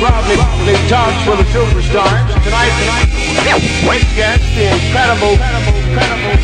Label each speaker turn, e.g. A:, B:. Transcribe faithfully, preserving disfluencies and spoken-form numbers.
A: Probably talks for the superstars. Tonight, once again, the incredible, incredible, incredible.